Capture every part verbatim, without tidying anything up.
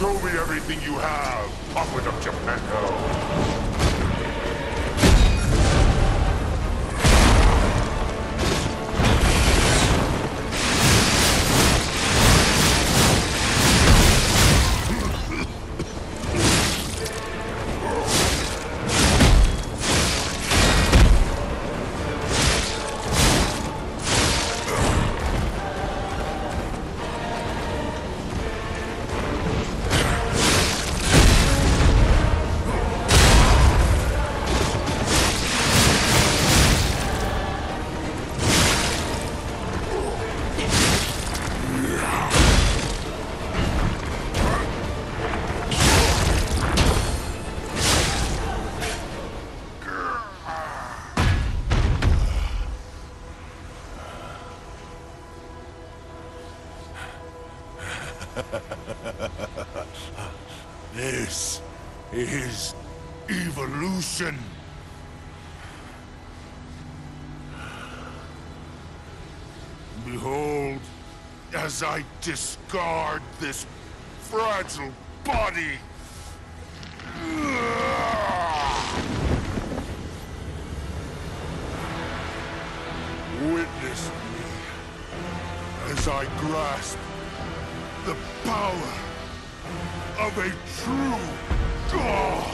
Show me everything you have, Puppet of Geppetto. This is evolution. Behold, as I discard this fragile body. Witness me as I grasp the power of a true god.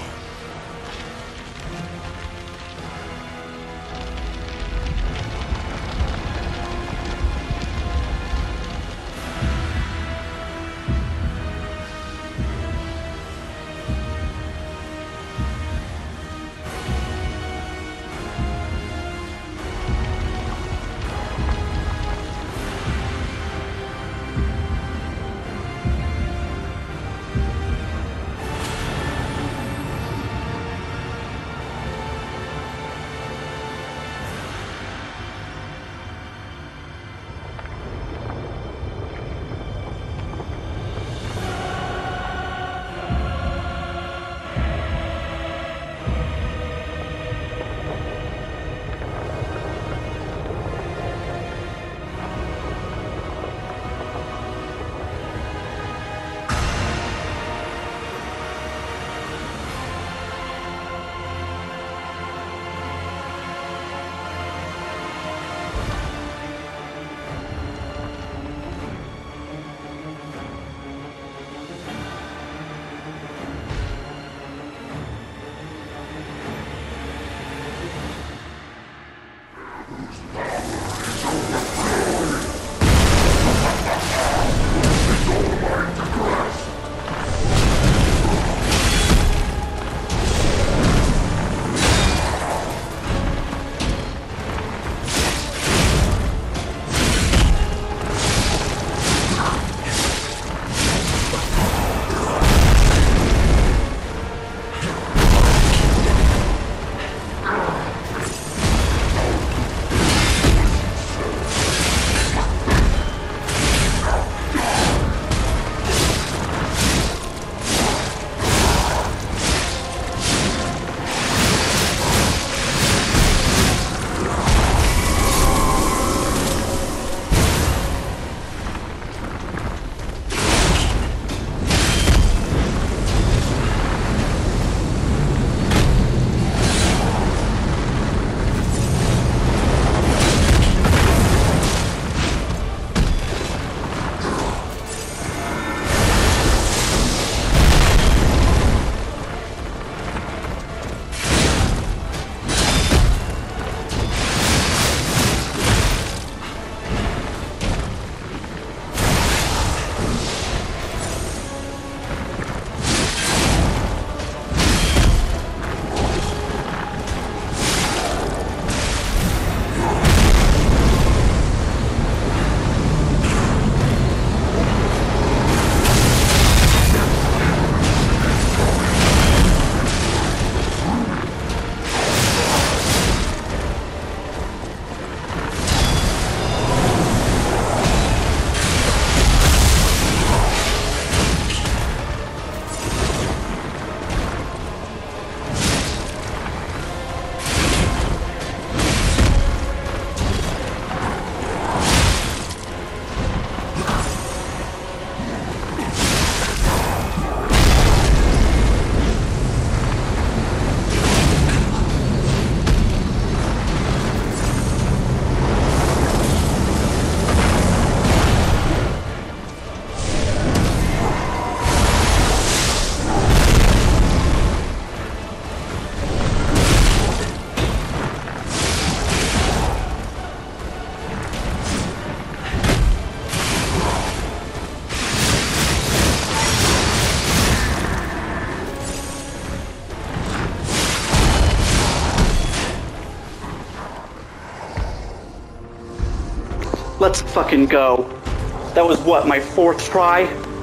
Let's fucking go. That was what, my fourth try?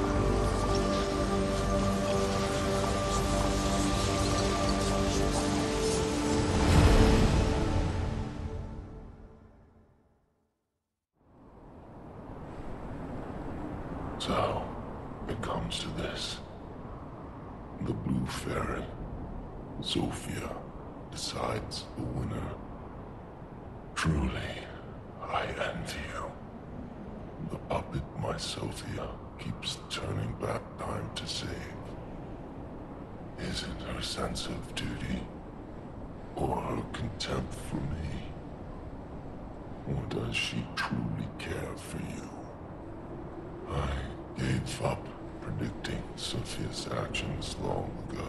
So, it comes to this. The Blue Fairy, Sophia, decides the winner. Truly, I envy you. The puppet my Sophia keeps turning back time to save. Is it her sense of duty, or her contempt for me? Or does she truly care for you? I gave up predicting Sophia's actions long ago.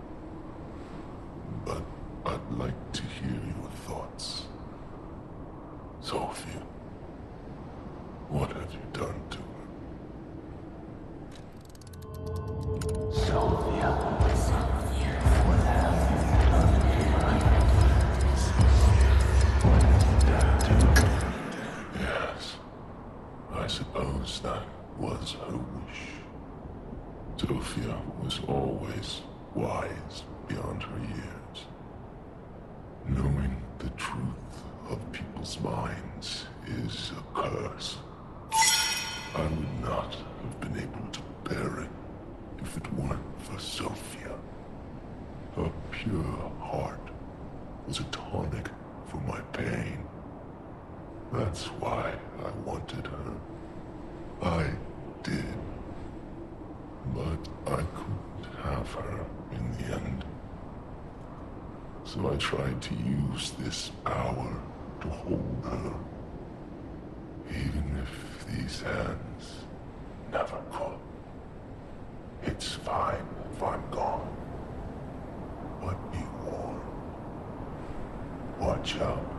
But I'd like to hear your thoughts. Sophia, what have you done to her? Sophia, what have you done to her? What have you done to her? Yes, I suppose that was her wish. Sophia was always wise beyond her years. Knowing the truth of people's minds is a curse. I would not have been able to bear it if it weren't for Sophia. Her pure heart was a tonic for my pain. That's why I wanted her. I did. But I couldn't have her in the end. So I tried to use this power to hold her. Even if these hands never could. It's fine if I'm gone. But be warned. Watch out.